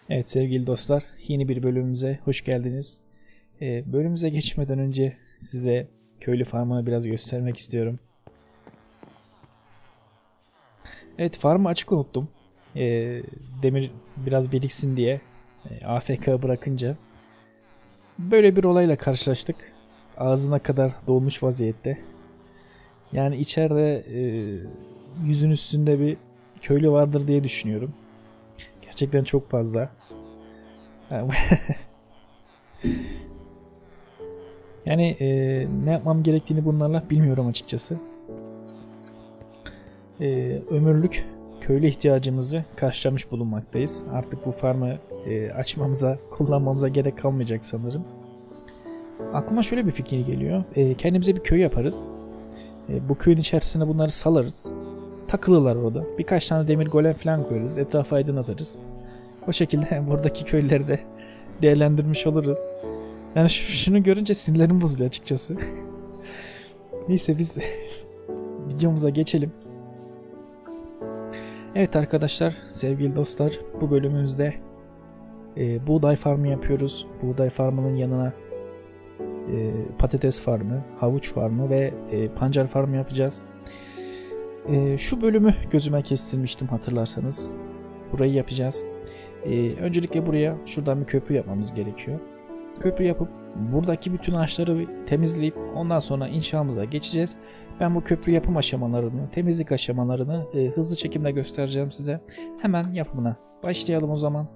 Evet sevgili dostlar, yeni bir bölümümüze hoş geldiniz. Bölümümüze geçmeden önce size köylü farmını biraz göstermek istiyorum. Evet, farmı açık unuttum. Demir biraz biriksin diye AFK bırakınca böyle bir olayla karşılaştık. Ağzına kadar dolmuş vaziyette. Yani içeride yüzün üstünde bir köylü vardır diye düşünüyorum. Gerçekten çok fazla. Yani ne yapmam gerektiğini bunlarla bilmiyorum açıkçası. Ömürlük köylü ihtiyacımızı karşılamış bulunmaktayız. Artık bu farmı açmamıza, kullanmamıza gerek kalmayacak sanırım. Aklıma şöyle bir fikir geliyor. Kendimize bir köy yaparız. Bu köyün içerisine bunları salarız. Takılırlar orada. Birkaç tane demir golem falan koyarız. Etrafı aydınlatırız. O şekilde buradaki köyleri de değerlendirmiş oluruz. Yani şunu görünce sinirlerim bozuluyor açıkçası. Neyse biz videomuza geçelim. Evet arkadaşlar, sevgili dostlar, bu bölümümüzde buğday farmı yapıyoruz. Buğday farmının yanına patates farmı, havuç farmı ve pancar farmı yapacağız. Şu bölümü gözüme kestirmiştim hatırlarsanız. Burayı yapacağız. Öncelikle buraya şuradan bir köprü yapmamız gerekiyor. Köprü yapıp buradaki bütün ağaçları temizleyip ondan sonra inşamıza geçeceğiz. Ben bu köprü yapım aşamalarını, temizlik aşamalarını hızlı çekimde göstereceğim size. Hemen yapımına başlayalım o zaman.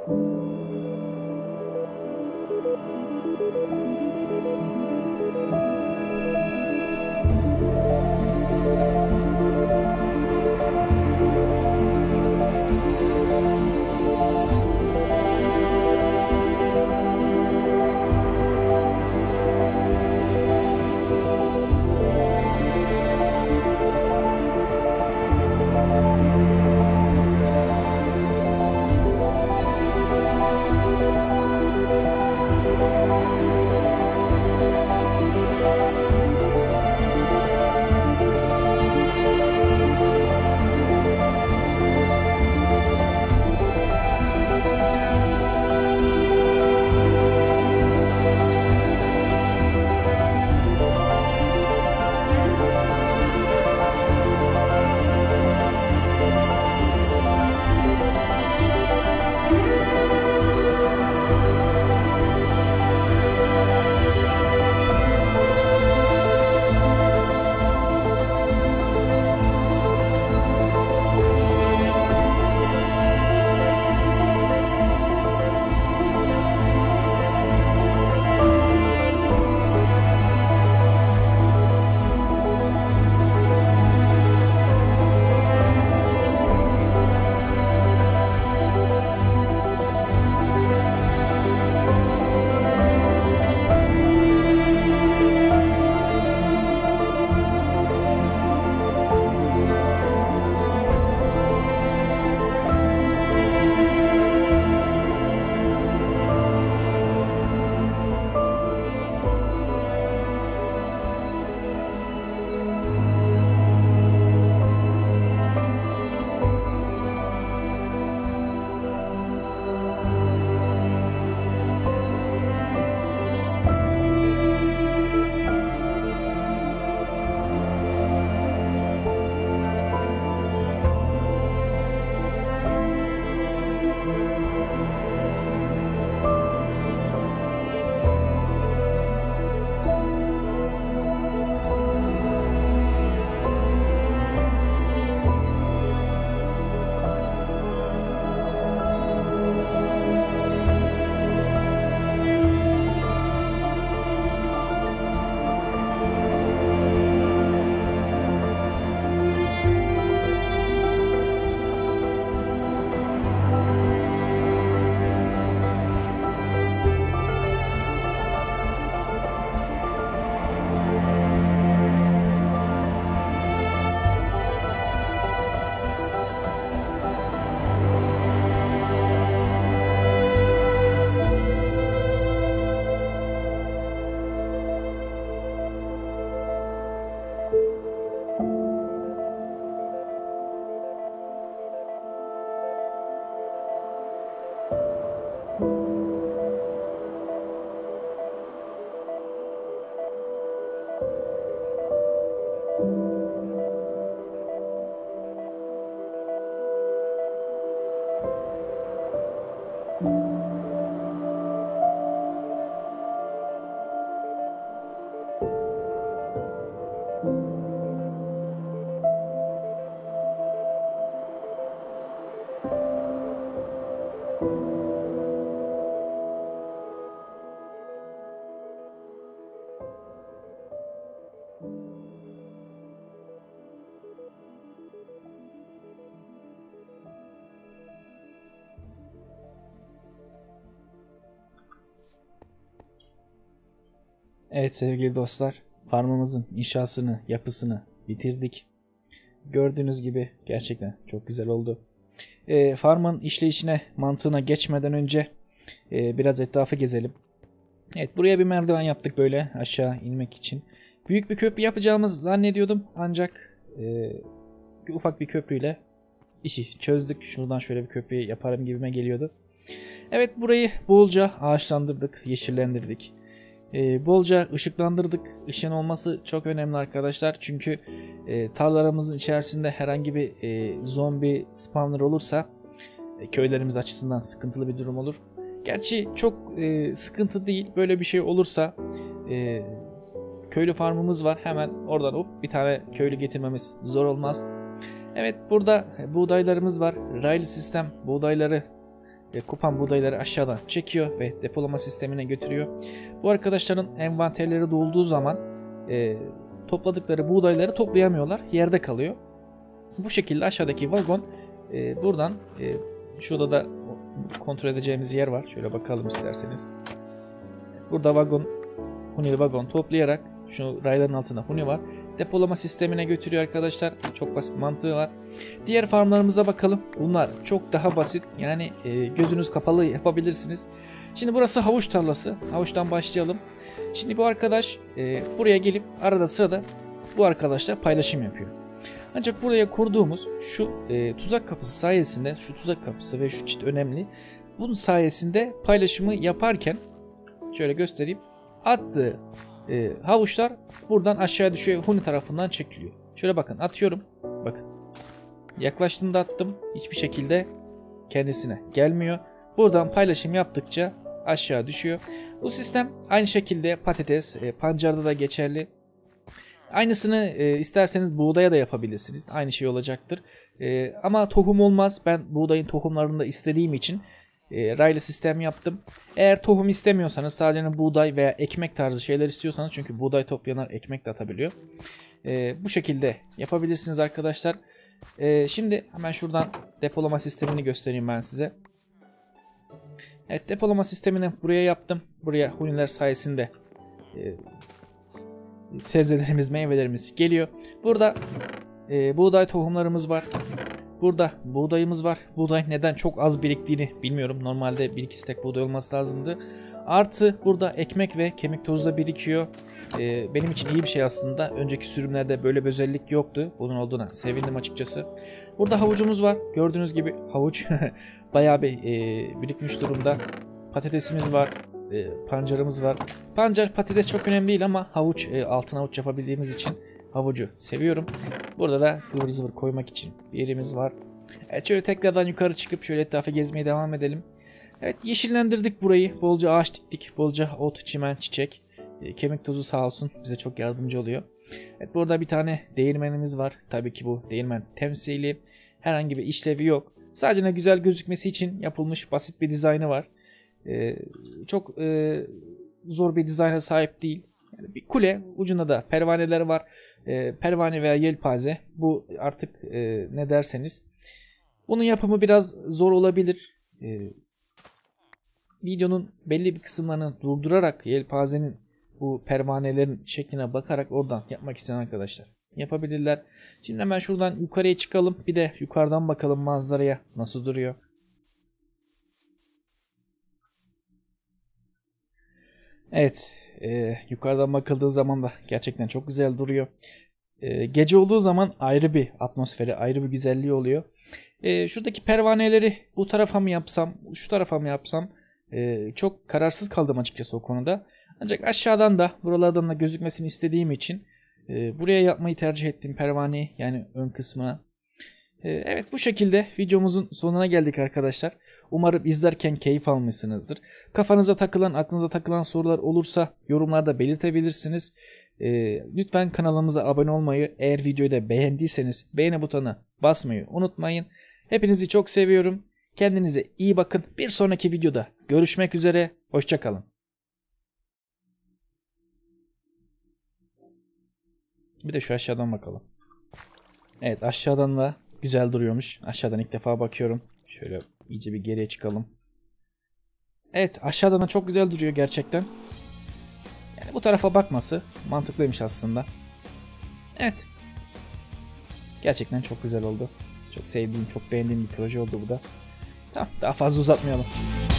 Evet sevgili dostlar, farmımızın inşasını, yapısını bitirdik. Gördüğünüz gibi gerçekten çok güzel oldu. Farmın işleyişine, mantığına geçmeden önce biraz etrafı gezelim. Evet, buraya bir merdiven yaptık böyle aşağı inmek için. Büyük bir köprü yapacağımızı zannediyordum ancak ufak bir köprüyle işi çözdük. Şuradan şöyle bir köprü yaparım gibime geliyordu. Evet, burayı bolca ağaçlandırdık, yeşillendirdik. Bolca ışıklandırdık. Işığın olması çok önemli arkadaşlar. Çünkü tarlalarımızın içerisinde herhangi bir zombi spawner olursa köylerimiz açısından sıkıntılı bir durum olur. Gerçi çok sıkıntı değil. Böyle bir şey olursa köylü farmımız var. Hemen oradan hop bir tane köylü getirmemiz zor olmaz. Evet, burada buğdaylarımız var. Raylı sistem buğdayları kopan buğdayları aşağıdan çekiyor ve depolama sistemine götürüyor. Bu arkadaşların envanterleri dolduğu zaman topladıkları buğdayları toplayamıyorlar. Yerde kalıyor. Bu şekilde aşağıdaki vagon buradan şurada da kontrol edeceğimiz yer var. Şöyle bakalım isterseniz. Burada vagon, hunili vagon toplayarak şu rayların altında huni var. Depolama sistemine götürüyor arkadaşlar. Çok basit mantığı var. Diğer farmlarımıza bakalım. Bunlar çok daha basit. Yani gözünüz kapalı yapabilirsiniz. Şimdi burası havuç tarlası. Havuçtan başlayalım. Şimdi bu arkadaş buraya gelip arada sırada bu arkadaşla paylaşım yapıyor. Ancak buraya kurduğumuz şu tuzak kapısı sayesinde, şu tuzak kapısı ve şu çit önemli. Bunun sayesinde paylaşımı yaparken şöyle göstereyim. Attığı havuçlar buradan aşağı düşüyor. Huni tarafından çekiliyor. Şöyle bakın, atıyorum. Bakın. Yaklaştığında attım. Hiçbir şekilde kendisine gelmiyor. Buradan paylaşım yaptıkça aşağı düşüyor. Bu sistem aynı şekilde patates, pancarda da geçerli. Aynısını isterseniz buğdaya da yapabilirsiniz. Aynı şey olacaktır. Ama tohum olmaz. Ben buğdayın tohumlarını da istediğim için raylı sistem yaptım. Eğer tohum istemiyorsanız, sadece buğday veya ekmek tarzı şeyler istiyorsanız, çünkü buğday toplayanlar ekmek de atabiliyor. Bu şekilde yapabilirsiniz arkadaşlar. Şimdi hemen şuradan depolama sistemini göstereyim ben size. Evet, depolama sistemini buraya yaptım. Buraya huniler sayesinde sebzelerimiz, meyvelerimiz geliyor. Burada buğday tohumlarımız var. Burada buğdayımız var. Buğday neden çok az biriktiğini bilmiyorum. Normalde 1-2 stek buğday olması lazımdı. Artı burada ekmek ve kemik tozu da birikiyor. Benim için iyi bir şey aslında. Önceki sürümlerde böyle bir özellik yoktu. Bunun olduğuna sevindim açıkçası. Burada havucumuz var. Gördüğünüz gibi havuç bayağı bir birikmiş durumda. Patatesimiz var. Pancarımız var. Pancar, patates çok önemli değil ama havuç, altın havuç yapabildiğimiz için havucu seviyorum. Burada da ıvır zıvır koymak için bir yerimiz var. Evet, şöyle tekrardan yukarı çıkıp şöyle etrafı gezmeye devam edelim. Evet, yeşillendirdik burayı. Bolca ağaç diktik. Bolca ot, çimen, çiçek. Kemik tozu sağ olsun bize çok yardımcı oluyor. Evet, burada bir tane değirmenimiz var. Tabii ki bu değirmen temsili. Herhangi bir işlevi yok. Sadece güzel gözükmesi için yapılmış basit bir dizaynı var. Çok zor bir dizayna sahip değil. Yani bir kule, ucunda da pervaneler var. Pervane veya yelpaze. Bu artık ne derseniz. Bunun yapımı biraz zor olabilir. Videonun belli bir kısımlarını durdurarak yelpazenin bu pervanelerin şekline bakarak oradan yapmak isteyen arkadaşlar yapabilirler. Şimdi hemen şuradan yukarıya çıkalım. Bir de yukarıdan bakalım manzaraya nasıl duruyor. Evet, yukarıdan bakıldığı zaman da gerçekten çok güzel duruyor. Gece olduğu zaman ayrı bir atmosferi, ayrı bir güzelliği oluyor. Şuradaki pervaneleri bu tarafa mı yapsam, şu tarafa mı yapsam çok kararsız kaldım açıkçası o konuda. Ancak aşağıdan da, buralardan da gözükmesini istediğim için buraya yapmayı tercih ettim pervaneyi, yani ön kısmına. Evet, bu şekilde videomuzun sonuna geldik arkadaşlar. Umarım izlerken keyif almışsınızdır. Kafanıza takılan, aklınıza takılan sorular olursa yorumlarda belirtebilirsiniz. Lütfen kanalımıza abone olmayı, eğer videoyu da beğendiyseniz beğeni butonuna basmayı unutmayın. Hepinizi çok seviyorum. Kendinize iyi bakın. Bir sonraki videoda görüşmek üzere. Hoşça kalın. Bir de şu aşağıdan bakalım. Evet, aşağıdan da güzel duruyormuş. Aşağıdan ilk defa bakıyorum. Şöyle iyice bir geriye çıkalım. Evet, aşağıdan da çok güzel duruyor gerçekten. Yani bu tarafa bakması mantıklıymış aslında. Evet. Gerçekten çok güzel oldu. Çok sevdiğim, çok beğendiğim bir proje oldu bu da. Tamam, daha fazla uzatmayalım.